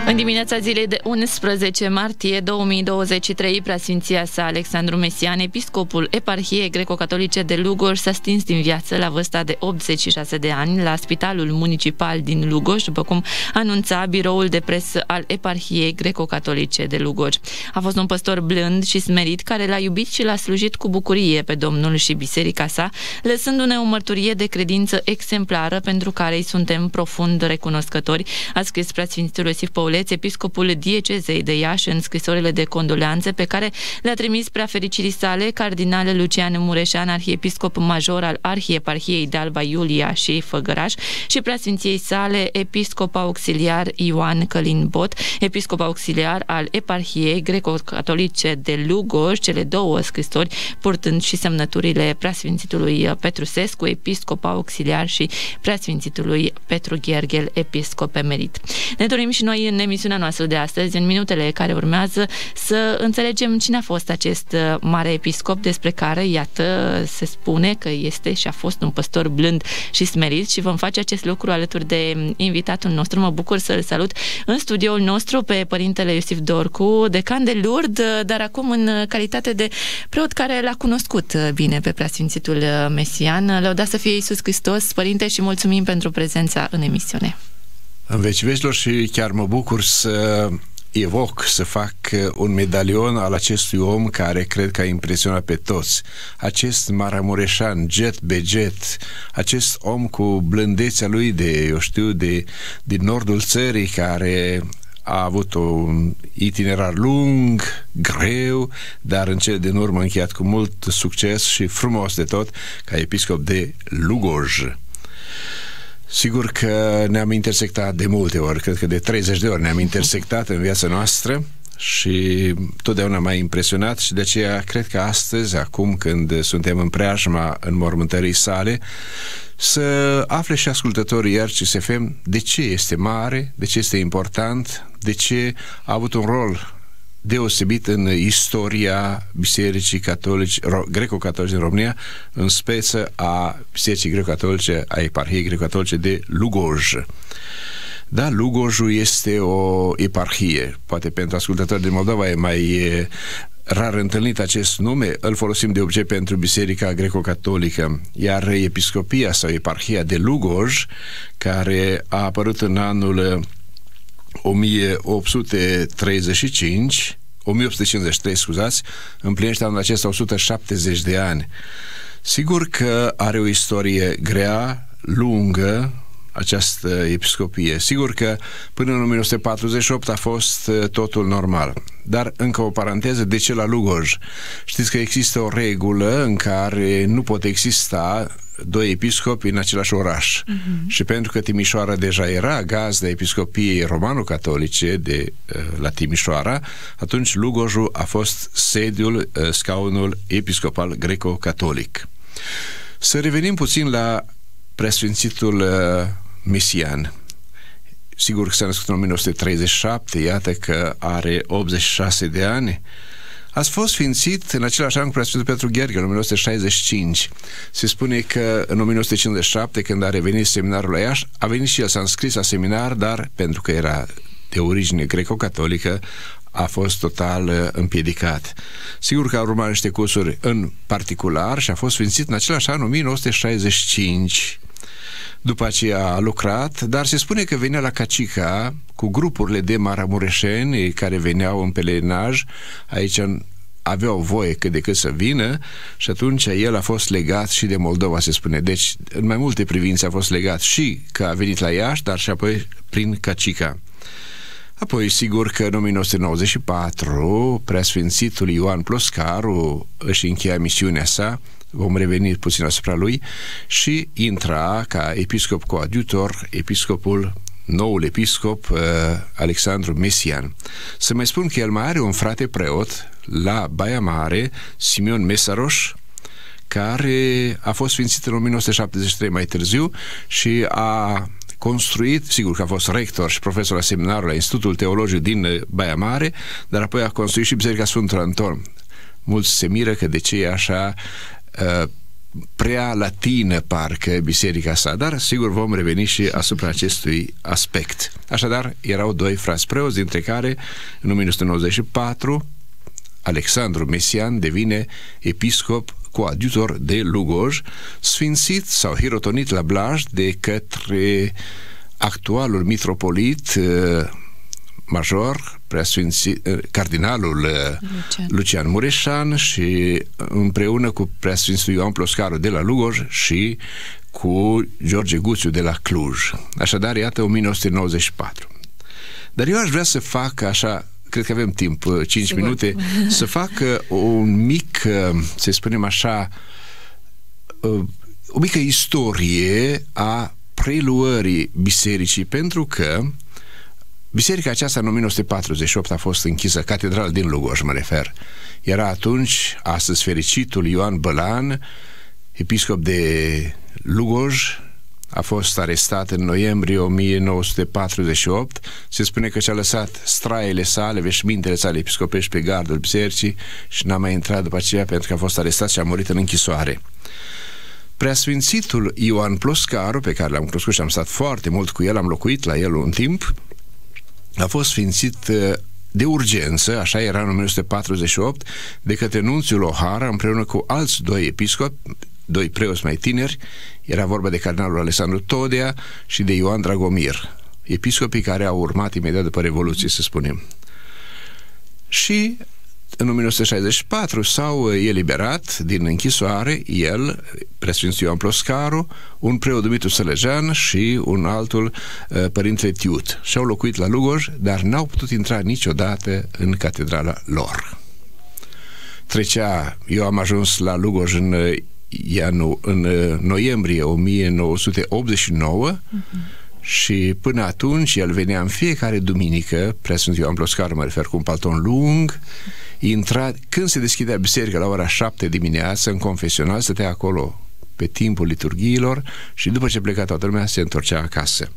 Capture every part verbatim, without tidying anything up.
În dimineața zilei de unsprezece martie două mii douăzeci și trei, preasfinția sa Alexandru Mesian, episcopul eparhiei greco-catolice de Lugoj, s-a stins din viață la vârsta de optzeci și șase de ani la Spitalul Municipal din Lugoj, după cum anunța biroul de presă al eparhiei greco-catolice de Lugoj. A fost un păstor blând și smerit care l-a iubit și l-a slujit cu bucurie pe Domnul și biserica sa, lăsându-ne o mărturie de credință exemplară pentru care îi suntem profund recunoscători, a scris preasfințitul Iosif Păuleț, episcopul diecezei de Iași, în scrisorile de condoleanțe pe care le-a trimis preafericirii sale cardinal Lucian Mureșan, arhiepiscop major al Arhieparhiei de Alba Iulia și Făgăraș, și preasfinției sale episcop auxiliar Ioan Călin Bot, episcop auxiliar al eparhiei greco-catolice de Lugoj, cele două scrisori purtând și semnăturile preasfințitului Petrusescu, episcop auxiliar, și preasfințitului Petru Gherghel, episcop emerit. Ne dorim și noi în emisiunea noastră de astăzi, în minutele care urmează, să înțelegem cine a fost acest mare episcop despre care, iată, se spune că este și a fost un păstor blând și smerit, și vom face acest lucru alături de invitatul nostru. Mă bucur să-l salut în studioul nostru pe părintele Iosif Dorcu, decan de Lourdes, dar acum în calitate de preot care l-a cunoscut bine pe preasfințitul Mesian. Lăudați să fie Iisus Hristos, părinte, și mulțumim pentru prezența în emisiune. În veci vecilor, și chiar mă bucur să evoc, să fac un medalion al acestui om care cred că a impresionat pe toți. Acest Maramureșan, jet be jet, acest om cu blândețea lui de, eu știu, de, din nordul țării, care a avut un itinerar lung, greu, dar în cele din urmă încheiat cu mult succes și frumos de tot, ca episcop de Lugoj. Sigur că ne-am intersectat de multe ori, cred că de treizeci de ori ne-am intersectat în viața noastră și totdeauna m-a impresionat, și de aceea cred că astăzi, acum când suntem în preajma înmormântării sale, să afle și ascultătorii R C S F M de ce este mare, de ce este important, de ce a avut un rol deosebit în istoria Bisericii Catolice, greco-catolice din România, în speță a Bisericii greco-catolice, a eparhiei greco-catolice de Lugoj. Da, Lugojul este o eparhie. Poate pentru ascultători din Moldova e mai rar întâlnit acest nume, îl folosim de obicei pentru Biserica greco-catolică, iar episcopia sau eparhia de Lugoj, care a apărut în anul o mie opt sute treizeci și cinci, o mie opt sute cincizeci și trei, scuzați, împlinește anul acesta o sută șaptezeci de ani. Sigur că are o istorie grea, lungă, această episcopie. Sigur că până în o mie nouă sute patruzeci și opt a fost totul normal. Dar încă o paranteză, de ce la Lugoj? Știți că există o regulă în care nu pot exista doi episcopi în același oraș. Uh-huh. Și pentru că Timișoara deja era gazda episcopiei romano-catolice de la Timișoara, atunci Lugojul a fost sediul, scaunul episcopal greco-catolic. Să revenim puțin la preasfințitul Mesian. Sigur că s-a născut în o mie nouă sute treizeci și șapte, iată că are optzeci și șase de ani. A fost sfințit în același an cu preasfințitul Petru Gherghel, în o mie nouă sute șaizeci și cinci. Se spune că în o mie nouă sute cincizeci și șapte, când a revenit seminarul la Iași, a venit și el, s-a înscris la seminar, dar pentru că era de origine greco-catolică, a fost total împiedicat. Sigur că au urmat niște cursuri în particular și a fost sfințit în același an, o mie nouă sute șaizeci și cinci. După aceea a lucrat, dar se spune că venea la Cacica cu grupurile de maramureșeni care veneau în pelerinaj. Aici aveau voie cât de cât să vină, și atunci el a fost legat și de Moldova, se spune. Deci, în mai multe privințe a fost legat, și că a venit la Iași, dar și apoi prin Cacica. Apoi, sigur că în o mie nouă sute nouăzeci și patru, preasfințitul Ioan Ploscaru își încheia misiunea sa, vom reveni puțin asupra lui, și intra ca episcop coadjutor episcopul, noul episcop uh, Alexandru Mesian. Să mai spun că el mai are un frate preot la Baia Mare, Simeon Mesaroș, care a fost sfințit în o mie nouă sute șaptezeci și trei mai târziu și a construit, sigur că a fost rector și profesor la seminarul la Institutul Teologic din Baia Mare, dar apoi a construit și Biserica Sfântul Anton. Mulți se miră că de ce e așa uh, prea latină parcă biserica sa, dar sigur vom reveni și asupra acestui aspect. Așadar, erau doi frați preoți, dintre care în o mie nouă sute nouăzeci și patru Alexandru Mesian devine episcop coadjutor de Lugoj, sfințit sau hirotonit la Blaj de către actualul mitropolit major, preasfințit, cardinalul Lucian. Lucian Mureșan, și împreună cu preasfințitul Ioan Ploscaru de la Lugoj și cu George Guțiu de la Cluj. Așadar, iată, o mie nouă sute nouăzeci și patru. Dar eu aș vrea să fac așa, cred că avem timp, cinci Sigur. minute, să fac un mic, să spunem așa, o mică istorie a preluării bisericii, pentru că biserica aceasta în o mie nouă sute patruzeci și opt a fost închisă, catedrala din Lugoj mă refer. Era atunci, astăzi fericitul Ioan Bălan, episcop de Lugoj, a fost arestat în noiembrie o mie nouă sute patruzeci și opt. Se spune că și-a lăsat straiele sale, veșmintele sale episcopești pe gardul bisericii și n-a mai intrat după aceea pentru că a fost arestat și a murit în închisoare. Preasfințitul Ioan Ploscaru, pe care l-am cunoscut și am stat foarte mult cu el, am locuit la el un timp, a fost sfințit de urgență, așa era în o mie nouă sute patruzeci și opt, de către nunțiul O'Hara împreună cu alți doi episcopi, doi preoți mai tineri. Era vorba de cardinalul Alessandru Todea și de Ioan Dragomir, episcopii care au urmat imediat după Revoluție, să spunem. Și în o mie nouă sute șaizeci și patru s-au eliberat din închisoare el, preasfințitul Ioan Ploscaru, un preot Dumitru Sălăjean și un altul, părintele Tiut. Și-au locuit la Lugoj, dar n-au putut intra niciodată în catedrala lor. Trecea, eu am ajuns la Lugoj în, ianu, în noiembrie o mie nouă sute optzeci și nouă, uh-huh. Și până atunci el venea în fiecare duminică, preasfințitul Ioan Ploscaru, mă refer, cu un palton lung, intra, când se deschidea biserica la ora șapte dimineață în confesional, stătea acolo pe timpul liturghiilor și după ce pleca toată lumea se întorcea acasă.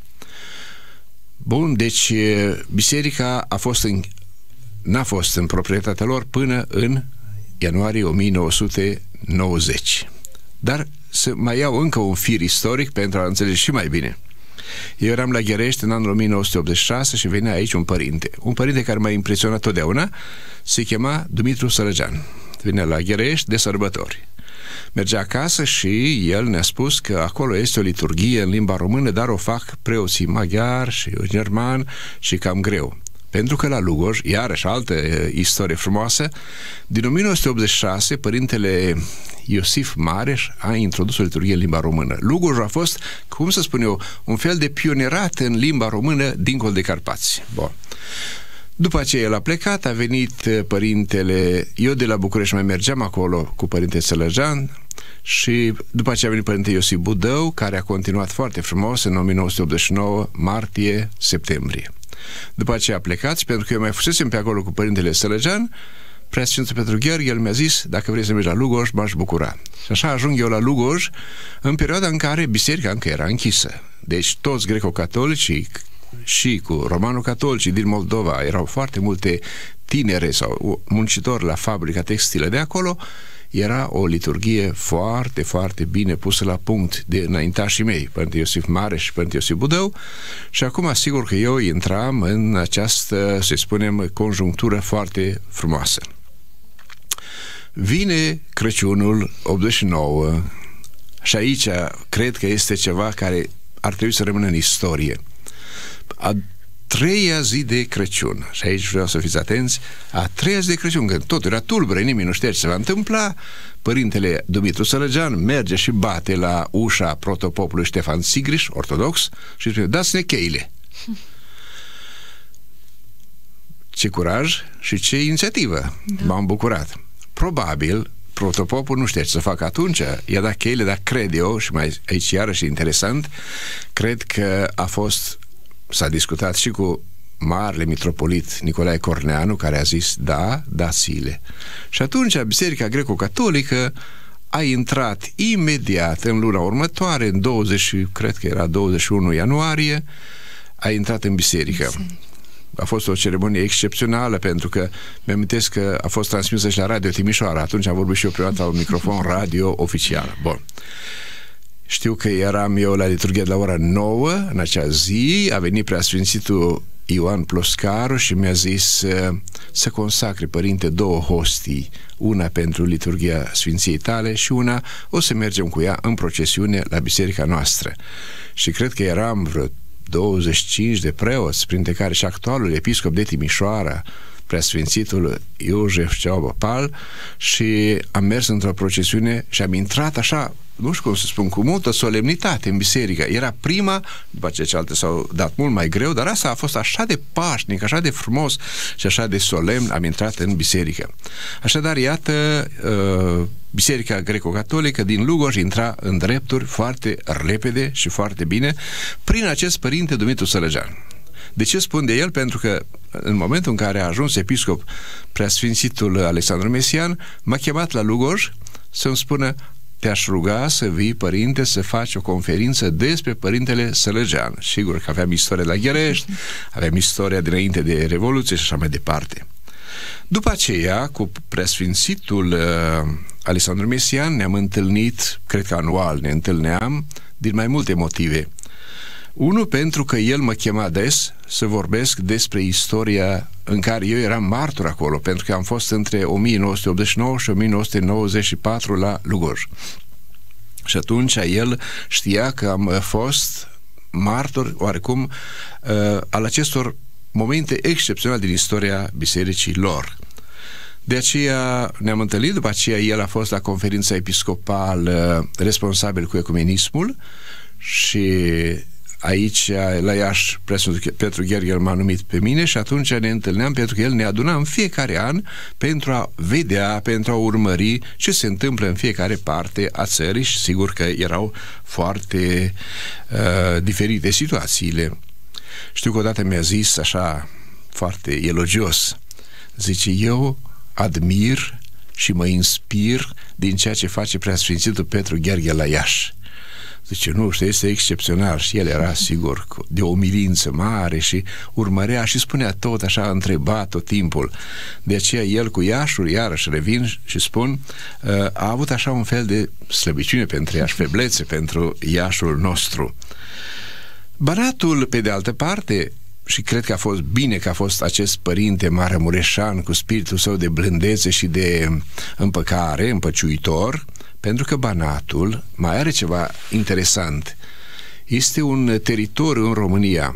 Bun, deci biserica a fost în, n-a fost în proprietatea lor până în ianuarie o mie nouă sute nouăzeci. Dar să mai iau încă un fir istoric pentru a înțelege și mai bine. Eu eram la Gherești în anul o mie nouă sute optzeci și șase și venea aici un părinte. Un părinte care m-a impresionat totdeauna, se chema Dumitru Sălăjean. Venea la Gherești de sărbători. Mergea acasă și el ne-a spus că acolo este o liturghie în limba română, dar o fac preoții maghiari și german și cam greu. Pentru că la Lugoj, iarăși altă istorie frumoasă, din o mie nouă sute optzeci și șase, părintele Iosif Mareș a introdus o liturghie în limba română. Lugoj a fost, cum să spun eu, un fel de pionierat în limba română dincolo de Carpați. Bun. După aceea el a plecat, a venit părintele, eu de la București mai mergeam acolo cu părintele Sălăjean și după aceea a venit părintele Iosif Budău, care a continuat foarte frumos în o mie nouă sute optzeci și nouă, martie-septembrie. După aceea a plecat și pentru că eu mai fusesem pe acolo cu părintele Sălăjean, Preasfințitul Petru Gheorghe, el mi-a zis, dacă vrei să mergi la Lugoj, m-aș bucura. Și așa ajung eu la Lugoj în perioada în care biserica încă era închisă. Deci toți greco-catolicii și cu romano-catolicii din Moldova, erau foarte multe tinere sau muncitori la fabrica textilă de acolo. Era o liturghie foarte, foarte bine pusă la punct de înaintașii mei, Părinte Iosif Mareș și Părinte Iosif Budău, și acum asigur că eu intram în această, să spunem, conjunctură foarte frumoasă. Vine Crăciunul optzeci și nouă și aici cred că este ceva care ar trebui să rămână în istorie. A treia zi de Crăciun, și aici vreau să fiți atenți, a treia zi de Crăciun, când totul era tulbure, nimeni nu știa ce se va întâmpla, părintele Dumitru Sălăjean merge și bate la ușa protopopului Ștefan Sigriș, ortodox, și spune, dați-ne cheile. Ce curaj și ce inițiativă! Da. M-am bucurat. Probabil protopopul nu știa ce să facă atunci, i-a dat cheile, dar cred eu, și mai aici iarăși interesant, cred că a fost, s-a discutat și cu marele mitropolit Nicolae Corneanu, care a zis, da, dați-le. Și atunci Biserica Greco-Catolică a intrat imediat în luna următoare, în douăzeci, cred că era douăzeci și unu ianuarie, a intrat în biserică. a fost o ceremonie excepțională, pentru că mi-amintesc că a fost transmisă și la Radio Timișoara. Atunci am vorbit și eu prima dată la un microfon radio oficial. Bun. Știu că eram eu la liturghie de la ora nouă în acea zi, a venit preasfințitul Ioan Ploscaru și mi-a zis uh, să consacre, părinte, două hostii, una pentru liturghia Sfinției tale și una o să mergem cu ea în procesiune la biserica noastră. Și cred că eram vreo douăzeci și cinci de preoți, printre care și actualul episcop de Timișoara, preasfințitul Iosif Ceaubă Pal, și am mers într-o procesiune și am intrat așa, nu știu cum să spun, cu multă solemnitate în biserică. Era prima, după ce cealaltă s-au dat mult mai greu, dar asta a fost așa de pașnic, așa de frumos și așa de solemn, am intrat în biserică. Așadar, iată, uh, Biserica Greco-Catolică din Lugoj intra în drepturi foarte repede și foarte bine prin acest părinte Dumitru Sălăgean. De ce spun de el? Pentru că în momentul în care a ajuns episcop preasfințitul Alexandru Mesian, m-a chemat la Lugoj să-mi spună: te-aș ruga să vii, părinte, să faci o conferință despre părintele Sălăgean. Sigur că aveam istoria de la Gherești, aveam istoria dinainte de Revoluție și așa mai departe. După aceea, cu preasfințitul uh, Alexandru Mesian ne-am întâlnit, cred că anual ne întâlneam, din mai multe motive. Unul, pentru că el mă chema des să vorbesc despre istoria în care eu eram martor acolo, pentru că am fost între o mie nouă sute optzeci și nouă și o mie nouă sute nouăzeci și patru la Lugoj. Și atunci el știa că am fost martor, oarecum, uh, al acestor momente excepționale din istoria bisericii lor. De aceea ne-am întâlnit, după aceea el a fost la conferința episcopală responsabil cu ecumenismul și aici, la Iași, preasfințitul Petru Gherghel m-a numit pe mine și atunci ne întâlneam, pentru că el ne aduna în fiecare an pentru a vedea, pentru a urmări ce se întâmplă în fiecare parte a țării și sigur că erau foarte uh, diferite situațiile. Știu că odată mi-a zis așa foarte elogios, zice: eu admir și mă inspir din ceea ce face preasfințitul Petru Gherghel la Iași. Zice, nu știu, este excepțional. Și el era, sigur, de o umilință mare și urmărea și spunea tot așa, întreba tot timpul. De aceea el cu Iașul, iarăși revin și spun, a avut așa un fel de slăbiciune pentru Iași, feblețe pentru Iașul nostru. Banatul, pe de altă parte, și cred că a fost bine că a fost acest părinte maramureșan cu spiritul său de blândețe și de împăcare, împăciuitor, pentru că Banatul mai are ceva interesant. Este un teritoriu în România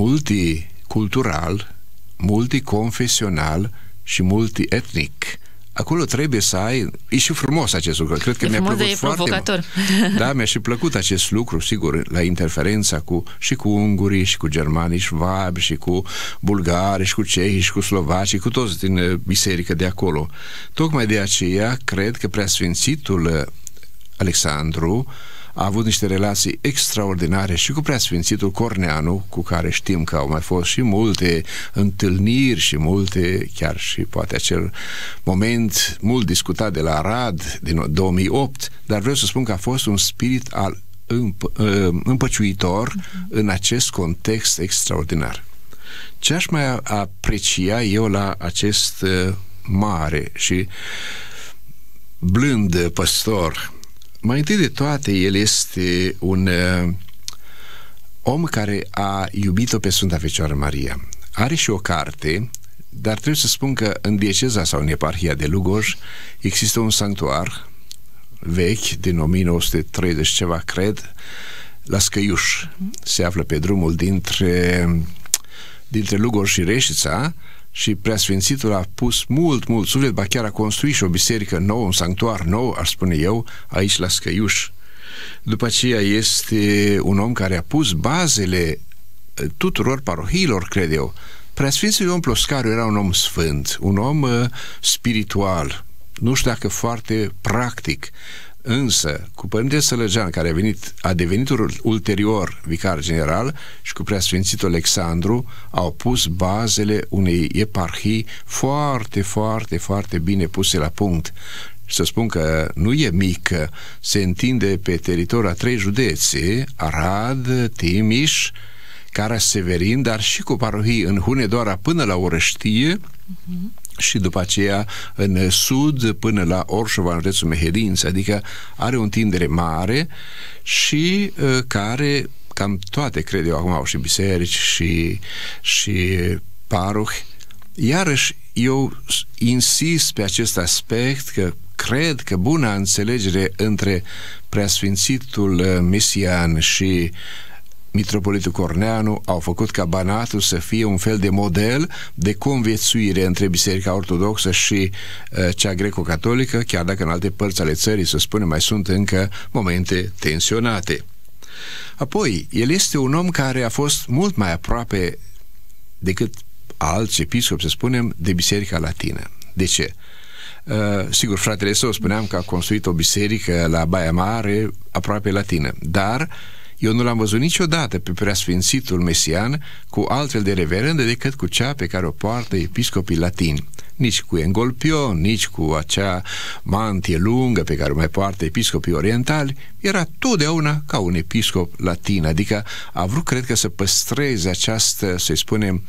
multicultural, multiconfesional și multietnic. Acolo trebuie să ai... E și frumos acest lucru. Cred că e mi-a frumos, plăcut e foarte provocator. Da, mi-a și plăcut acest lucru, sigur, la interferența cu, și cu ungurii, și cu germanii, și vabi, și cu bulgari, și cu cehii, și cu slovaci, cu toți din biserică de acolo. Tocmai de aceea, cred că preasfințitul Alexandru a avut niște relații extraordinare și cu preasfințitul Corneanu, cu care știm că au mai fost și multe întâlniri și multe, chiar și poate acel moment mult discutat de la Arad din două mii opt, dar vreau să spun că a fost un spirit al împ- împăciuitor în acest context extraordinar. Ce aș mai aprecia eu la acest mare și blând păstor? Mai întâi de toate, el este un uh, om care a iubit-o pe Sfânta Fecioară Maria. Are și o carte, dar trebuie să spun că în dieceza sau în eparhia de Lugoj există un sanctuar vechi, din o mie nouă sute treizeci ceva, cred, la Scăiuș. Se află pe drumul dintre, dintre Lugoj și Reșița, și preasfințitul a pus mult, mult suflet, ba chiar a construit și o biserică nouă, un sanctuar nou, aș spune eu, aici la Scăiuș. După aceea este un om care a pus bazele tuturor parohiilor, cred eu. Preasfințitul Ion Ploscaru era un om sfânt, un om uh, spiritual, nu știu dacă foarte practic, însă cu Părintele Sălăgean, care a, venit, a devenit ulterior vicar general, și cu preasfințitul Alexandru au pus bazele unei eparhii foarte, foarte, foarte bine puse la punct. Și să spun că nu e mică, se întinde pe teritoriul a trei județe, Arad, Timiș, Cara Severin, dar și cu parohii în Hunedoara până la Orăștie, uh-huh. și după aceea în sud până la Orșova, în județul Mehedinți, adică are o întindere mare și uh, care, cam toate, cred eu, acum au și biserici și, și parohi. Iarăși, eu insist pe acest aspect că cred că buna înțelegere între Preasfințitul Mesian și Mitropolitul Corneanu au făcut ca Banatul să fie un fel de model de conviețuire între Biserica Ortodoxă și uh, cea greco-catolică, chiar dacă în alte părți ale țării, să spunem, mai sunt încă momente tensionate. Apoi, el este un om care a fost mult mai aproape decât alți episcopi, să spunem, de Biserica Latină. De ce? Uh, sigur, fratele său, spuneam că a construit o biserică la Baia Mare, aproape latină, dar eu nu l-am văzut niciodată pe Preasfințitul Mesian cu altfel de reverendă decât cu cea pe care o poartă episcopii latini. Nici cu engolpion, nici cu acea mantie lungă pe care o mai poartă episcopii orientali. Era totdeauna ca un episcop latin, adică a vrut, cred că, să păstreze această, să-i spunem,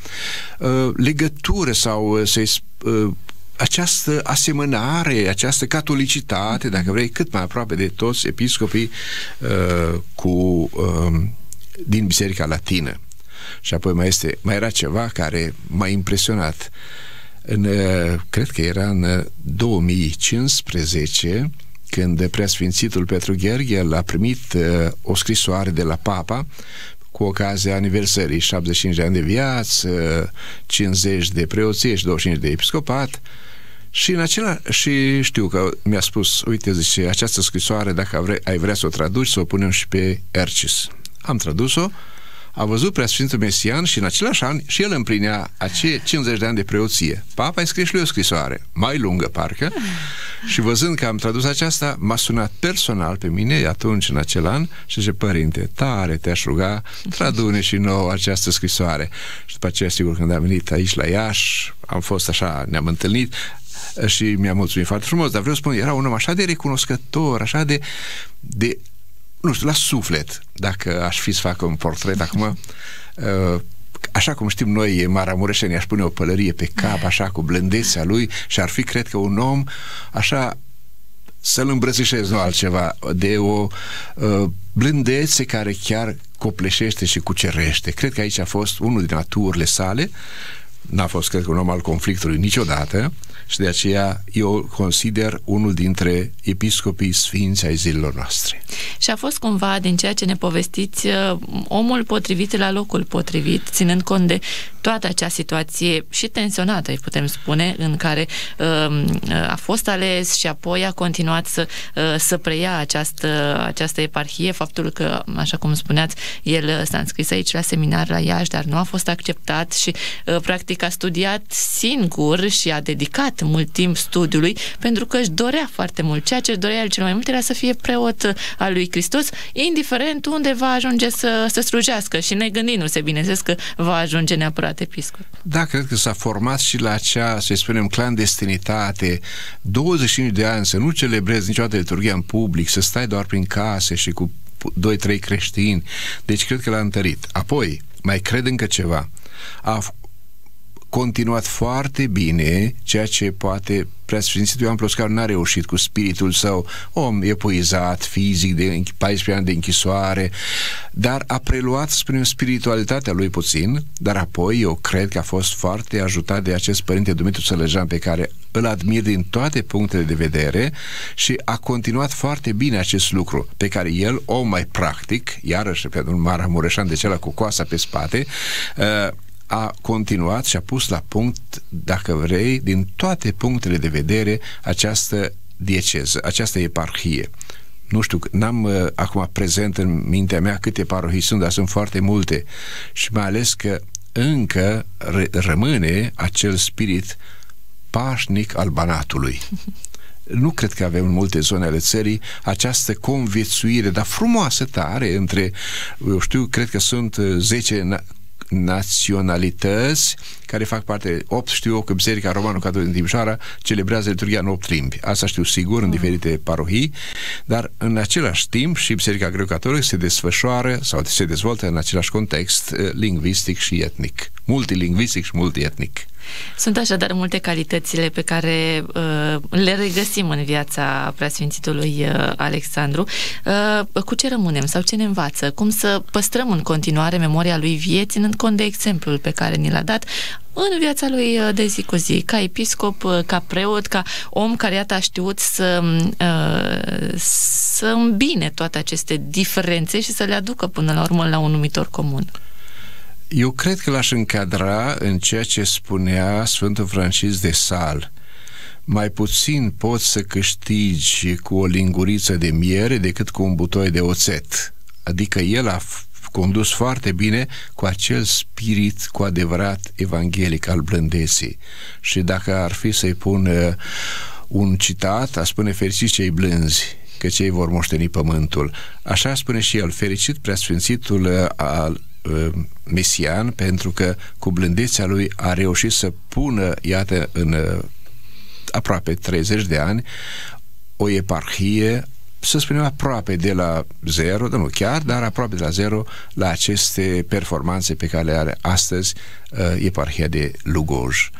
legătură sau să-i această asemănare, această catolicitate, dacă vrei, cât mai aproape de toți episcopii uh, cu, uh, din Biserica Latină. Și apoi mai, este, mai era ceva care m-a impresionat. În, uh, cred că era în două mii cincisprezece, când Preasfințitul Petru Gheorghe a primit uh, o scrisoare de la Papa cu ocazia aniversării șaptezeci și cinci de ani de viață, cincizeci de preoție și douăzeci și cinci de episcopat. Și în acela, și știu că mi-a spus, uite, zice, această scrisoare, dacă vre, ai vrea să o traduci, să o punem și pe Ercis. Am tradus-o, a văzut Preasfințitul Mesian și în același an și el împlinea acei cincizeci de ani de preoție. Papa a scris și lui o scrisoare, mai lungă parcă, și văzând că am tradus aceasta, m-a sunat personal pe mine atunci, în acel an, și zice, părinte, tare te-aș ruga, tradune și nouă această scrisoare. Și după aceea, sigur, când am venit aici la Iași, am fost așa, ne-am întâlnit și mi-a mulțumit foarte frumos, dar vreau să spun, era un om așa de recunoscător, așa de, de nu știu, la suflet, dacă aș fi să fac un portret acum, așa cum știm noi, maramureșeni, aș pune o pălărie pe cap, așa, cu blândețea lui, și ar fi, cred că, un om așa, să-l îmbrățișez, nu altceva, de o uh, blândețe care chiar copleșește și cucerește. Cred că aici a fost unul din naturile sale, n-a fost, cred că, un om al conflictului niciodată, și de aceea eu consider unul dintre episcopii sfinți ai zilelor noastre. Și a fost cumva, din ceea ce ne povestiți, omul potrivit la locul potrivit, ținând cont de toată acea situație și tensionată, îi putem spune, în care uh, a fost ales și apoi a continuat să, uh, să preia această, această eparhie, faptul că, așa cum spuneați, el s-a înscris aici la seminar la Iași, dar nu a fost acceptat și uh, practic a studiat singur și a dedicat mult timp studiului, pentru că își dorea foarte mult. Ceea ce își dorea el cel mai mult era să fie preot al lui Hristos, indiferent unde va ajunge să, să slujească, și negândindu-se, bineînțeles, că va ajunge neapărat episcop. Da, cred că s-a format și la acea, să spunem, clandestinitate, douăzeci și cinci de ani, să nu celebrezi niciodată liturghia în public, să stai doar prin case și cu doi, trei creștini. Deci cred că l-a întărit. Apoi, mai cred încă ceva. A continuat foarte bine ceea ce poate Preasfințitul Ioan Ploscaru n-a reușit cu spiritul său, om epuizat, fizic, de paisprezece ani de închisoare, dar a preluat, spunem, spiritualitatea lui puțin, dar apoi eu cred că a fost foarte ajutat de acest părinte Dumitru Sălăjean, pe care îl admir din toate punctele de vedere, și a continuat foarte bine acest lucru, pe care el, om mai practic, iarăși pentru un maramureșan de cela cu coasa pe spate, uh, a continuat și a pus la punct, dacă vrei, din toate punctele de vedere, această dieceză, această eparhie. Nu știu, n-am uh, acum prezent în mintea mea câte parohii sunt, dar sunt foarte multe, și mai ales că încă rămâne acel spirit pașnic al Banatului. Nu cred că avem în multe zone ale țării această conviețuire, dar frumoasă tare, între, eu știu, cred că sunt zece naționalități care fac parte, opt știu eu că Biserica Romano-Catolică din Timișoara celebrează liturghia în opt limbi. Asta știu sigur în diferite parohii, dar în același timp și Biserica Greco-Catolică se desfășoară sau se dezvoltă în același context lingvistic și etnic. Multilingvistic și multietnic. Sunt așadar multe calitățile pe care uh, le regăsim în viața preasfințitului uh, Alexandru. Uh, cu ce rămânem sau ce ne învață? Cum să păstrăm în continuare memoria lui vie, ținând cont de exemplul pe care ni l-a dat în viața lui de zi cu zi, ca episcop, ca preot, ca om care iată a știut să, uh, să îmbine toate aceste diferențe și să le aducă până la urmă la un numitor comun. Eu cred că l-aș încadra în ceea ce spunea Sfântul Francisc de Sal. Mai puțin poți să câștigi cu o linguriță de miere decât cu un butoi de oțet. Adică el a condus foarte bine cu acel spirit cu adevărat evanghelic al blândeții. Și dacă ar fi să-i pun uh, un citat, a spune: fericiți cei blânzi, că cei vor moșteni pământul. Așa spune și el, fericit preasfințitul uh, al Mesian, pentru că cu blândețea lui a reușit să pună, iată, în aproape treizeci de ani, o eparhie, să spunem aproape de la zero, nu chiar, dar aproape de la zero, la aceste performanțe pe care le are astăzi eparhia de Lugoj.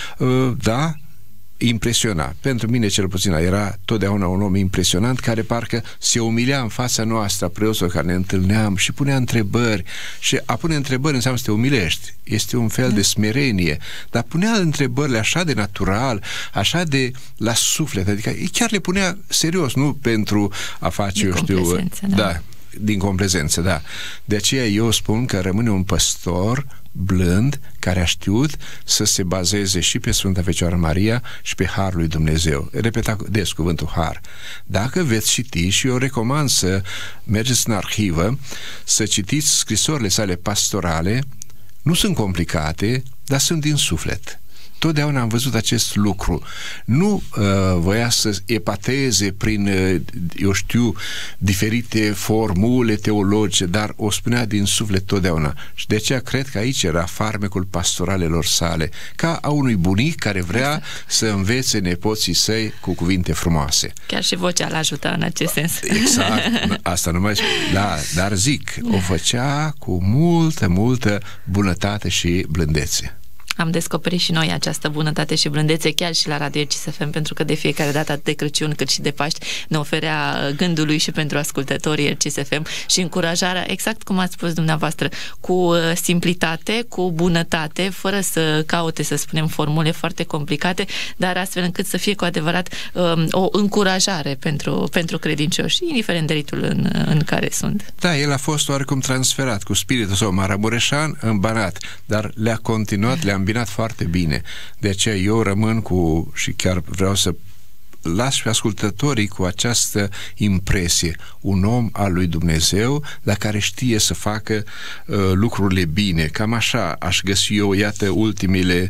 Da, impresiona. Pentru mine cel puțin era totdeauna un om impresionant care parcă se umilea în fața noastră, preoților care ne întâlneam și punea întrebări. Și a pune întrebări înseamnă să te umilești. Este un fel de smerenie. Dar punea întrebările așa de natural, așa de la suflet. Adică chiar le punea serios, nu pentru a face, din eu știu... Da. da, din complezență, da. De aceea eu spun că rămâne un păstor blând, care a știut să se bazeze și pe Sfânta Fecioară Maria și pe Harul lui Dumnezeu. Repeta des cuvântul Har. Dacă veți citi, și eu recomand să mergeți în arhivă, să citiți scrisorile sale pastorale, nu sunt complicate, dar sunt din suflet. Totdeauna am văzut acest lucru. Nu uh, voia să epateze prin, uh, eu știu, diferite formule teologice, dar o spunea din suflet totdeauna. Și de aceea cred că aici era farmecul pastoralelor sale, ca a unui bunic care vrea să învețe nepoții săi cu cuvinte frumoase. Chiar și vocea l-ajuta în acest sens. Exact. Asta nu mai... Da, dar zic, o făcea cu multă, multă bunătate și blândețe. Am descoperit și noi această bunătate și blândețe chiar și la Radio R C S F M, pentru că de fiecare dată, atât de Crăciun cât și de Paști, ne oferea gândului și pentru ascultătorii R C S F M și încurajarea, exact cum ați spus dumneavoastră, cu simplitate, cu bunătate, fără să caute, să spunem, formule foarte complicate, dar astfel încât să fie cu adevărat um, o încurajare pentru, pentru credincioși, indiferent de ritul în, în care sunt. Da, el a fost oarecum transferat cu spiritul său maramureșan în Banat, dar le-a continuat, le-a îmbinat foarte bine. De aceea eu rămân cu, și chiar vreau să las pe ascultătorii cu această impresie, un om al lui Dumnezeu, dar care știe să facă uh, lucrurile bine. Cam așa aș găsi eu, iată, ultimele,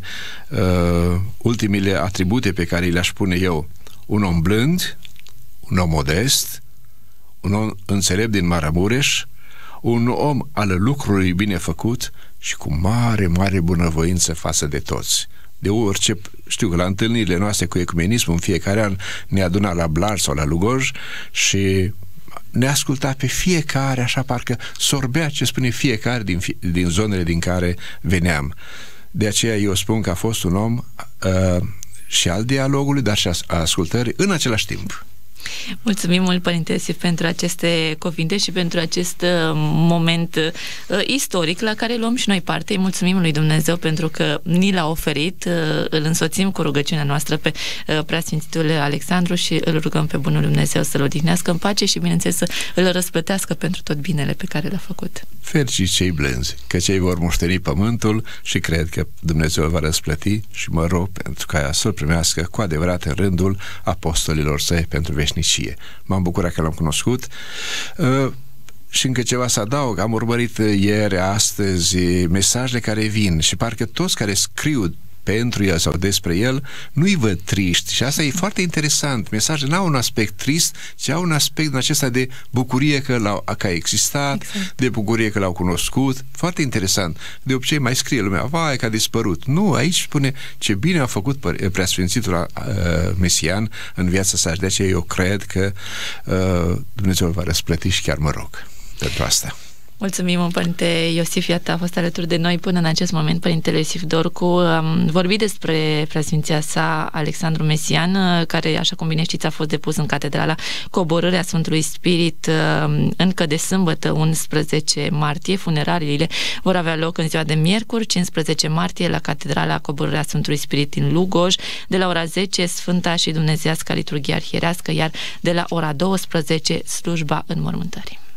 uh, ultimele atribute pe care le-aș pune eu. Un om blând, un om modest, un om înțelept din Maramureș, un om al lucrului bine făcut și cu mare, mare bunăvoință față de toți. De orice, știu că la întâlnirile noastre cu ecumenism în fiecare an ne aduna la Blaj sau la Lugoj și ne asculta pe fiecare, așa parcă sorbea ce spune fiecare din, din zonele din care veneam. De aceea eu spun că a fost un om uh, și al dialogului, dar și a ascultării în același timp. Mulțumim mult, Părinte Iosif, pentru aceste cuvinte și pentru acest uh, moment uh, istoric la care luăm și noi parte. Îi mulțumim lui Dumnezeu pentru că ni l-a oferit, uh, îl însoțim cu rugăciunea noastră pe uh, preasfințitul Alexandru și îl rugăm pe bunul Dumnezeu să-l odihnească în pace și, bineînțeles, să îl răsplătească pentru tot binele pe care l-a făcut. Fericiți cei blânzi, că cei vor moșteni pământul și cred că Dumnezeu va răsplăti și mă rog pentru ca să-l primească cu adevărat în rândul apostolilor săi pentru veșnicie. M-am bucurat că l-am cunoscut. Uh, și încă ceva să adaug, am urmărit ieri, astăzi, mesajele care vin și parcă toți care scriu pentru el sau despre el, nu-i văd triști. Și asta e foarte interesant. Mesajele n-au un aspect trist, ci au un aspect din acesta de bucurie că, l-au, că a existat, exact. De bucurie că l-au cunoscut. Foarte interesant. De obicei mai scrie lumea, vai că a dispărut. Nu, aici spune ce bine a făcut preasfințitul uh, Mesian în viața sa. De aceea eu cred că uh, Dumnezeu îl va răsplăti și chiar mă rog pentru asta. Mulțumim, Părinte Iosif, iată, a fost alături de noi până în acest moment Părintele Iosif Dorcu. Am vorbit despre preasfinția sa Alexandru Mesian, care, așa cum bine știți, a fost depus în catedrala Coborârea Sfântului Spirit încă de sâmbătă, unsprezece martie. Funeraliile vor avea loc în ziua de miercuri, cincisprezece martie, la catedrala Coborârea Sfântului Spirit din Lugoj, de la ora zece, Sfânta și Dumnezeiasca Liturghie Arhierească, iar de la ora douăsprezece, slujba înmormântării.